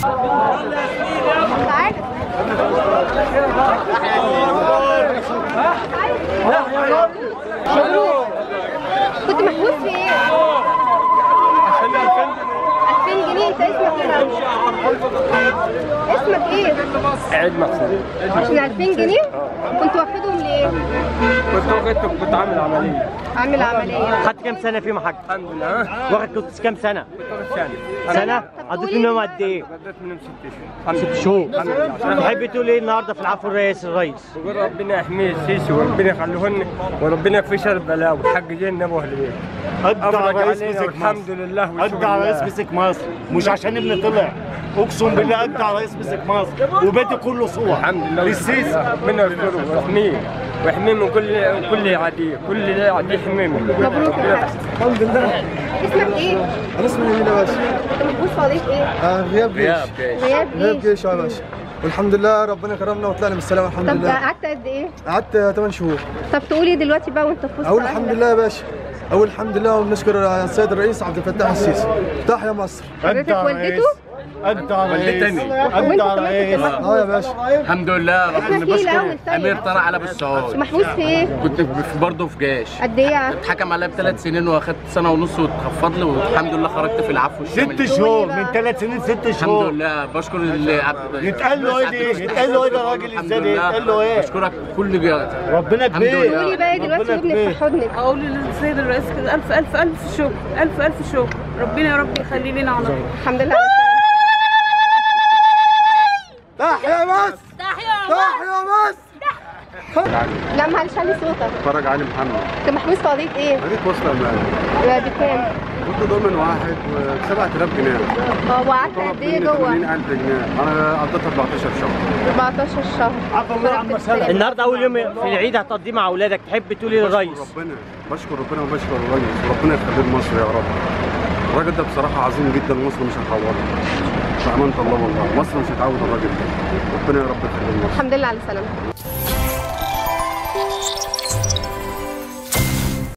كنت محبوس في ايه؟ عشان 2000 جنيه. انت اسمك ايه؟ اسمك ايه؟ عيد مقصود. عشان 2000 جنيه؟ كنت واخدهم ليه؟ كنت عامل عمليه. عامل عمليه. خدت كام سنه فيهم يا حاج؟ الحمد لله. واخد كنت كام سنه؟ كنت واخد سنه. قضيت منهم قد ايه؟ قضيت منهم 6 شهور. تحب تقول ايه النهارده في العفو الرئيس؟ بقول ربنا يحميه السيسي وربنا يخليهن وربنا يكفي شر البلاء وحق جينا ابو اهل بيت. ادعى رئيس مسك الحمد لله. ادعى رئيس مسك مصر مش عشان ابني طلع، اقسم بالله ادعى رئيس مسك مصر وبيتي كله صور. الحمد لله للسيسي. ربنا يستره ويحميه ويحميه من كل عدي، كل عدي يحميه. مبروك يا حاج. الحمد لله. اسمك ايه؟ انا اسمي نبيل يا باشا. كنت محبوس في قضيه ايه؟ غياب جيش. غياب جيش يا باشا. والحمد لله ربنا كرمنا وطلعنا بالسلامه الحمد طب لله. قعدت قد ايه؟ قعدت 8 شهور. طب تقولي دلوقتي بقى وانت في وسط اقول الحمد لله يا باشا. اقول الحمد لله وبنشكر السيد الرئيس عبد الفتاح السيسي. تحيا مصر. حضرتك والدته؟ ادعى رئيس. يا باشا. الحمد لله ربنا اسمك ايه الاول؟ طيب امير طلع على ابو السعود. محبوس في ايه؟ كنت برضه في جيش. قد ايه؟ اتحكم عليا ب3 سنين واخدت سنه ونص واتخفض لي والحمد لله خرجت في العفو الشامل. 6 شهور من 3 سنين 6 شهور. الحمد لله بشكر اللي يتقال له ايه؟ يتقال له ايه ده راجل ازاي؟ يتقال له ايه؟ بشكرك كل جهد. ربنا كبير. قولي بقى دلوقتي وابنك في حضنك. اقول للسيد الرئيس كده الف الف الف شكر، الف الف شكر. ربنا يا رب يخلي لنا على طول. الحمد لله على السلامه. تحيا مصر. تحيا مصر. لا معلش علي صوتك. اتفرج علي محمد. كنت محبوس في قضيه ايه؟ قضيت وصل امانه. بكام؟ كنت ضامن واحد ب 7000 جنيه. وقعدت قد ايه جوه؟ 80000 جنيه. انا قضيت 14 شهر. 14 شهر. عفوا الله عما سلم. النهارده اول يوم في العيد هتقضيه مع اولادك، تحب تقول ايه للريس؟ بشكر ربنا وبشكر الريس وربنا يخليه لمصر يا رب. الراجل ده بصراحه عظيم جدا ومصر مش هتعوضه. بأمانة الله والله مصر مش هتعوض الراجل ده. ربنا يا رب يخليه لمصر. الحمد لله على السلامه.